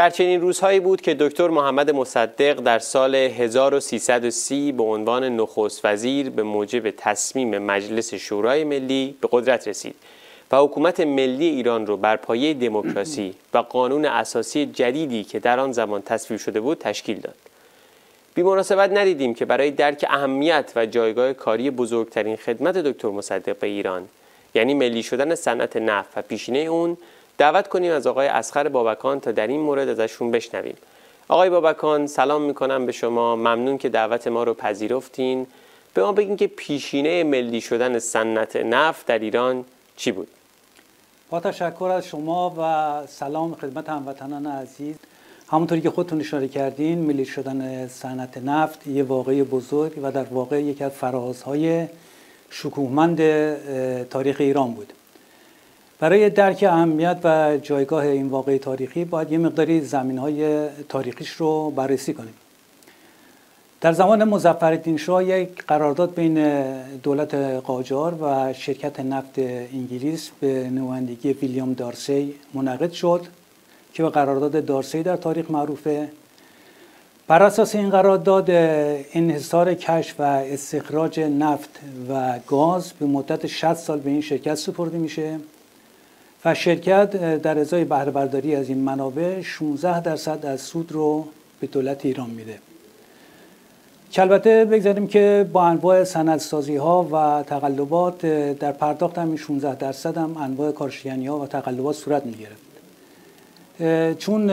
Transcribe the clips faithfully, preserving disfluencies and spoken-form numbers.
در چنین روزهایی بود که دکتر محمد مصدق در سال هزار و سیصد و سی به عنوان نخست وزیر به موجب تصمیم مجلس شورای ملی به قدرت رسید و حکومت ملی ایران رو بر پایه دموکراسی و قانون اساسی جدیدی که در آن زمان تصویب شده بود تشکیل داد. بی مناسبت ندیدیم که برای درک اهمیت و جایگاه کاری بزرگترین خدمت دکتر مصدق به ایران، یعنی ملی شدن صنعت نفت و پیشینه اون، دعوت کنیم از آقای اصغر بابکان تا در این مورد ازشون بشنویم. آقای بابکان، سلام میکنم به شما. ممنون که دعوت ما رو پذیرفتین. به ما بگین که پیشینه ملی شدن صنعت نفت در ایران چی بود؟ با تشکر از شما و سلام خدمت هموطنان عزیز. همونطوری که خودتون اشاره کردین، ملی شدن صنعت نفت یه واقعه بزرگ و در واقع یکی از فرازهای شکوهمند تاریخ ایران بود. برای درک اهمیت و جایگاه این واقعه تاریخی باید یه مقداری زمینهای تاریخیش رو بررسی کنیم. در زمان مظفرالدین شاه یک قرارداد بین دولت قاجار و شرکت نفت انگلیس به نمایندگی ویلیام دارسی منعقد شد که به قرارداد دارسی در تاریخ معروفه. بر اساس این قرارداد انحصار کشف و استخراج نفت و گاز به مدت شصت سال به این شرکت سپرده میشه و شرکت در ازای بهره برداری از این منابع شانزده درصد از سود رو به دولت ایران میده. که البته بگذاریم که با انواع صنعت‌سازی ها و تقلبات در پرداخت همین شانزده درصد هم انواع کارشکنی ها و تقلبات صورت میگرفت. چون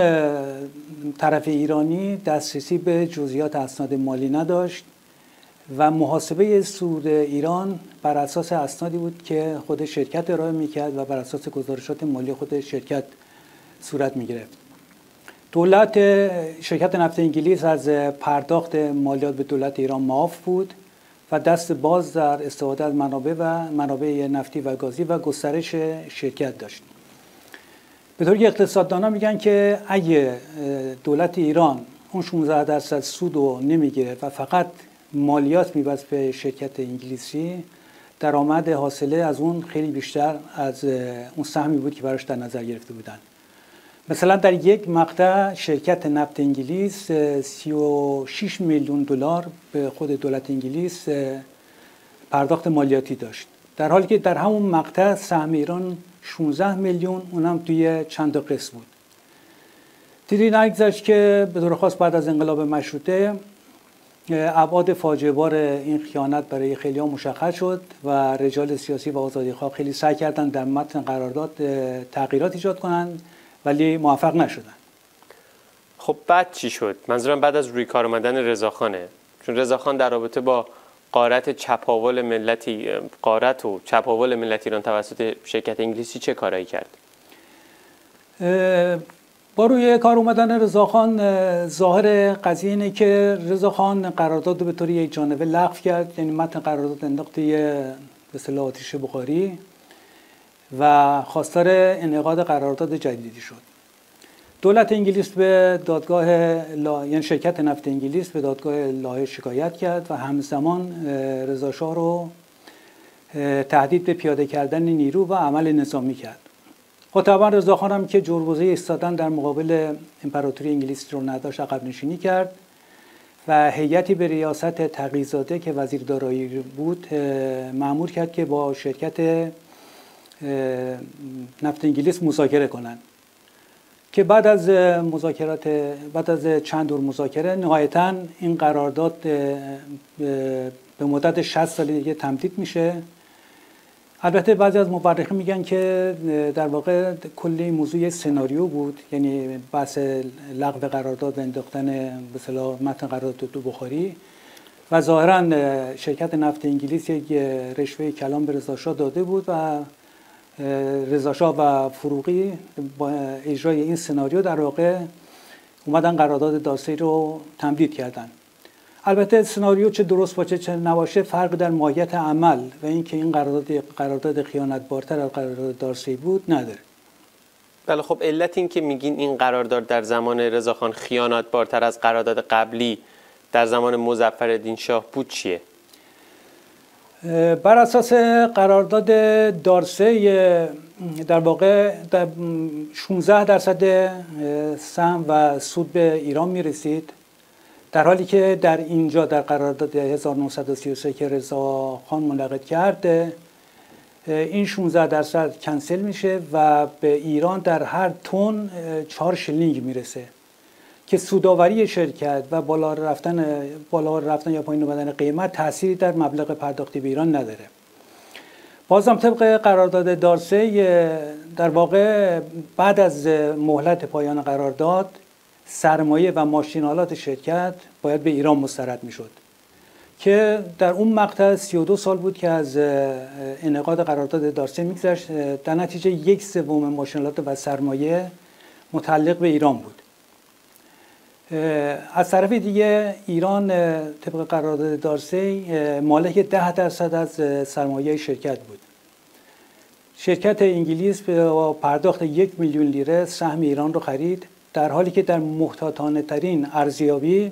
طرف ایرانی دسترسی به جزئیات اسناد مالی نداشت و محاسبه سود ایران بر اساس اسنادی بود که خود شرکت ارائه میکرد و بر اساس گزارشات مالی خود شرکت صورت میگرفت. دولت شرکت نفت انگلیس از پرداخت مالیات به دولت ایران معاف بود و دست باز در استفاده از منابع و منابع نفتی و گازی و گسترش شرکت داشت. به طور که اقتصاددانا میگن که اگه دولت ایران اون شانزده درصد سود رو نمیگیره و فقط مالیات میبست به شرکت انگلیسی، درآمد حاصله از اون خیلی بیشتر از اون سهمی بود که براش در نظر گرفته بودن. مثلا در یک مقطع شرکت نفت انگلیس سی و شش میلیون دلار به خود دولت انگلیس پرداخت مالیاتی داشت، در حالی که در همون مقطع سهم ایران شانزده میلیون، اونم توی چند تا قسط بود. دیدی نگذشت که به طور خاص بعد از انقلاب مشروطه ابعاد فاجعه بار این خیانت برای خیلی‌ها مشخص شد و رجال سیاسی و آزادیخواه خیلی سعی کردن در متن قرارداد تغییرات ایجاد کنند ولی موفق نشدن. خب بعد چی شد؟ منظورم بعد از روی کار آمدن رضاخانه، چون رضاخان در رابطه با غارت چپاول ملتی غارت و چپاول ملت ایران توسط شرکت انگلیسی چه کارایی کرد؟ با روی کار اومدن رضاخان ظاهر قضیه اینه که رضاخان قرارداد رو به طور یک جانبه لغو کرد، یعنی متن قرارداد انداخت یه به اصطلاح آتش بخاری و خواستار انعقاد قرارداد جدیدی شد. دولت انگلیس به دادگاه لا... یعنی شرکت نفت انگلیس به دادگاه لاهه شکایت کرد و همزمان رضا شاه رو تهدید به پیاده کردن نیرو و عمل نظامی کرد. خب طبعا رضا خان هم که جرگزه ایستادن در مقابل امپراتوری انگلیس رو نداشت، عقب نشینی کرد و هیئتی به ریاست تقی‌زاده که وزیر دارایی بود مأمور کرد که با شرکت نفت انگلیس مذاکره کنند که بعد از مذاکرات بعد از چند دور مذاکره نهایتاً این قرارداد به مدت شصت سال دیگه تمدید میشه. البته بعضی از مورخین میگن که در واقع کلی موضوع سناریو بود، یعنی بحث لغو قرارداد و انداختن به اصطلاح متن قرارداد تو بخاری و ظاهراً شرکت نفت انگلیس یک رشوه کلان به رضا شاه داده بود و رضا شاه و فروغی با اجرای این سناریو در واقع اومدن قرارداد دارسی رو تمدید کردن. البته سناریو چه درست باشه چه نباشه فرق در ماهیت عمل و اینکه این قرارداد قرارداد خیانتبارتر از قرارداد دارسی بود نداره. بله خب علت این که میگین این قرارداد در زمان رضاخان خیانتبارتر از قرارداد قبلی در زمان مظفرالدین شاه بود چیه؟ بر اساس قرارداد دارسی در واقع در شانزده درصد سهم و سود به ایران میرسید، در حالی که در اینجا در قرارداد هزار و نهصد و سی و سه که رضا خان منعقد کرده این شانزده درصد کنسل میشه و به ایران در هر تن چهار شیلینگ میرسه که سودآوری شرکت و بالا رفتن بالا رفتن یا پایین اومدن قیمت تأثیری در مبلغ پرداختی به ایران نداره. بازم طبق قرارداد دارسی در واقع بعد از مهلت پایان قرارداد سرمایه و ماشین‌آلات شرکت باید به ایران مسترد میشد که در اون مقطع سی و دو سال بود که از انعقاد قرارداد دارسی میگذشت. در نتیجه یک سوم ماشین‌آلات و سرمایه متعلق به ایران بود. از طرف دیگه ایران طبق قرارداد دارسی مالک ده درصد از سرمایه شرکت بود. شرکت انگلیس به پرداخت یک میلیون لیره سهم ایران رو خرید، در حالی که در محتاطانه ترین ارزیابی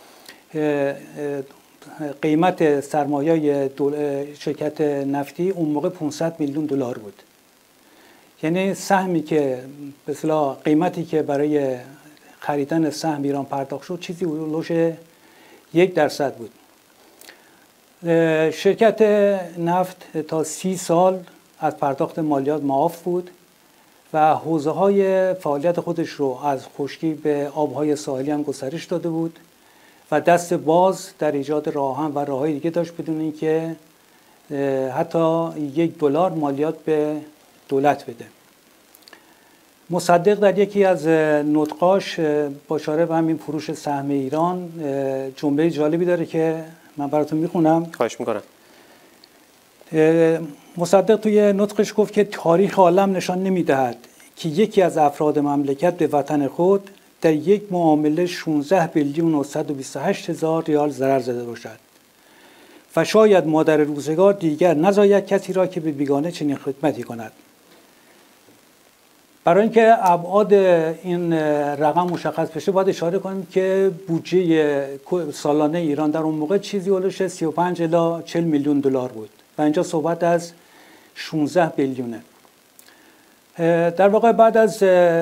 قیمت سرمایه شرکت نفتی اون موقع پانصد میلیون دلار بود. یعنی سهمی که به اصطلاح قیمتی که برای خریدن سهم ایران پرداخت شد چیزی هولوش یک درصد بود. شرکت نفت تا سی سال از پرداخت مالیات معاف بود و حوزه های فعالیت خودش رو از خشکی به آبهای ساحلی هم گسترش داده بود و دست باز در ایجاد راه‌آهن و راه‌های دیگه داشت بدون اینکه حتی یک دلار مالیات به دولت بده. مصدق در یکی از نطقاش با اشاره به همین فروش سهم ایران جمله جالبی داره که من براتون میخونم. خواهش میکنم. مصدق توی نطقش گفت که تاریخ عالم نشان نمیدهد که یکی از افراد مملکت به وطن خود در یک معامله شانزده میلیون و صد و بیست و هشت هزار ریال ضرر زده باشد و شاید مادر روزگار دیگر نزاید کسی را که به بیگانه چنین خدمتی کند. برای اینکه ابعاد این رقم مشخص بشه باید اشاره کنیم که بودجه سالانه ایران در اون موقع چیزی هولوش سی و پنج الی چهل میلیون دلار بود و اینجا صحبت از شانزده میلیونه. در واقع بعد از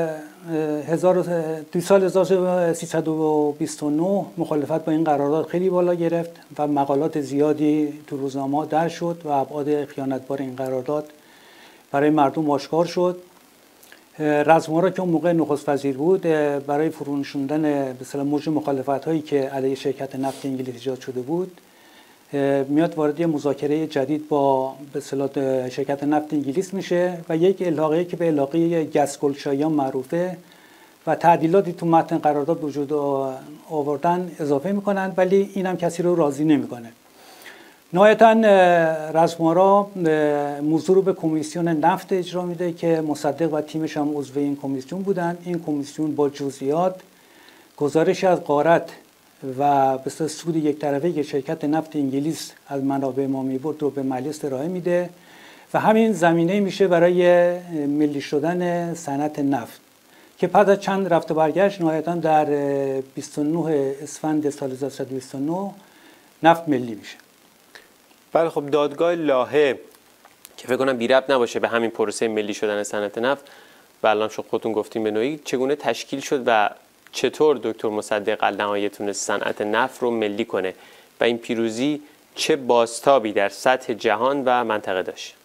دو سال هزار و سیصد و بیست و نه مخالفت با این قرارداد خیلی بالا گرفت و مقالات زیادی تو روزنامه‌ها در شد و ابعاد خیانتبار این قرارداد برای مردم آشکار شد. رزمارا که اون موقع نخست وزیر بود برای فرونشوندن به اصطلاح موج مخالفت هایی که علیه شرکت نفت انگلیس ایجاد شده بود میاد وارد یه مذاکره جدید با به اصطلاح شرکت نفت انگلیس میشه و یک الحاقیه که به الحاقیه گسگلشایان معروفه و تعدیلاتی تو متن قرارداد وجود آوردن اضافه میکنن، ولی این هم کسی رو راضی نمیکنه. نهایتاً رزمارا موضوع رو به کمیسیون نفت اجرا میده که مصدق و تیمش هم عضو این کمیسیون بودن. این کمیسیون با جزئیات گزارش از غارت و به سود یک طرفه که شرکت نفت انگلیس از منابع ما میبرد رو به مجلس ارائه میده و همین زمینه میشه برای ملی شدن صنعت نفت که پس از چند رفت و برگشت نهایتاً در بیست و نه اسفند سال هزار و سیصد و بیست و نه نفت ملی میشه. بله خب دادگاه لاهه که فکر کنم بی ربط نباشه به همین پروسه ملی شدن صنعت نفت و الان شما خودتون گفتیم به نوعی چگونه تشکیل شد و چطور دکتر مصدق النهایه تونست صنعت نفت رو ملی کنه و این پیروزی چه بازتابی در سطح جهان و منطقه داشت؟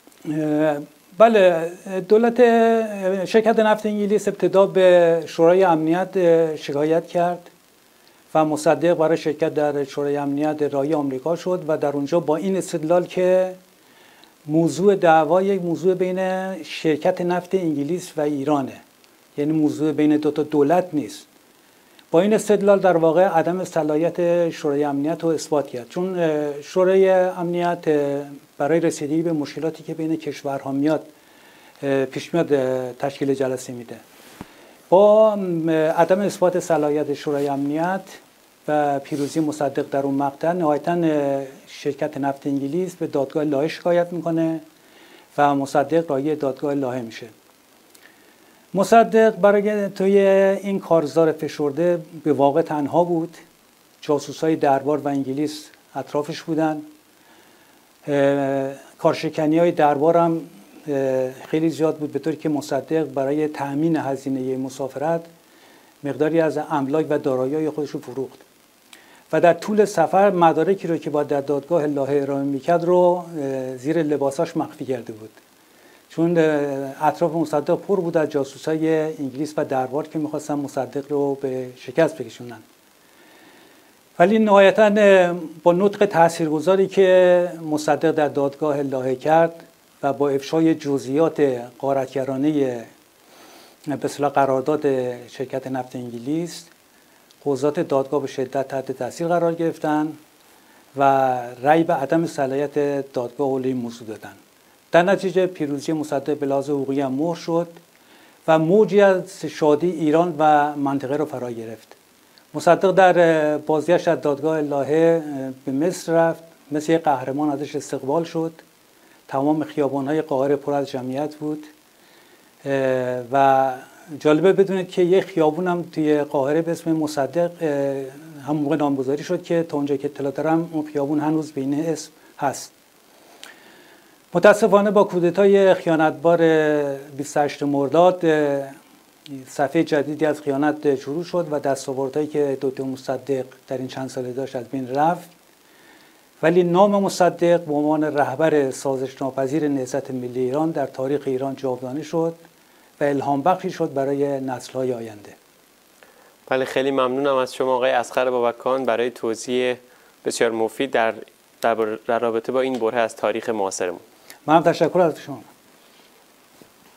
بله، دولت شرکت نفت انگلیس ابتدا به شورای امنیت شکایت کرد و مصدق برای شرکت در شورای امنیت راهی آمریکا شد و در اونجا با این استدلال که موضوع دعوا یک موضوع بین شرکت نفت انگلیس و ایرانه، یعنی موضوع بین دو تا دولت نیست، با این استدلال در واقع عدم صلاحیت شورای امنیت رو اثبات کرد. چون شورای امنیت برای رسیدگی به مشکلاتی که بین کشورها میاد پیش میاد تشکیل جلسه میده. با عدم اثبات صلاحیت شورای امنیت و پیروزی مصدق در اون مقطع نهایتاً شرکت نفت انگلیس به دادگاه لاهه شکایت میکنه و مصدق راهی دادگاه لاهه میشه. مصدق برای توی این کارزار فشرده به واقع تنها بود. جاسوسای دربار و انگلیس اطرافش بودن. کارشکنی های دربار هم خیلی زیاد بود، به طوری که مصدق برای تأمین هزینه مسافرت مقداری از املاک و دارایی‌های خودش رو فروخت و در طول سفر مدارکی رو که با در دادگاه لاهه ارائه میکرد رو زیر لباساش مخفی کرده بود، چون اطراف مصدق پر بود از جاسوسای انگلیس و دربار که میخواستن مصدق رو به شکست بکشونن. ولی نهایتاً با نطق تاثیرگذاری که مصدق در دادگاه لاهه کرد و با افشای جزئیات غارتگرانه به اصطلاح قرارداد شرکت نفت انگلیس، قضات دادگاه به شدت تحت تاثیر قرار گرفتن و رأی به عدم صلاحیت دادگاه حول این موضوع دادن. در نتیجه پیروزی مصدق به لحاظ حقوقی هم مهر شد و موجی از شادی ایران و منطقه را فرا گرفت. مصدق در بازگشت از دادگاه لاهه به مصر رفت، مثل یک قهرمان ازش استقبال شد. تمام خیابان‌های قاهره پر از جمعیت بود و جالبه بدونید که یک خیابون هم توی قاهره به اسم مصدق هم موقع نامگذاری شد که تا اونجا که اطلاع دارم اون خیابون هنوز به این اسم هست. متاسفانه با کودتای خیانتبار بیست و هشتم مرداد صفحه جدیدی از خیانت شروع شد و دستاوردهایی که دکتر مصدق در این چند ساله داشت از بین رفت، ولی نام مصدق به عنوان رهبر سازش ناپذیر نهضت ملی ایران در تاریخ ایران جاودانه شد و الهام بخشی شد برای نسل‌های آینده. بله، خیلی ممنونم از شما آقای اصغر بابکان برای توضیح بسیار مفید در در رابطه با این بره از تاریخ معاصرمون. منم تشکر از شما.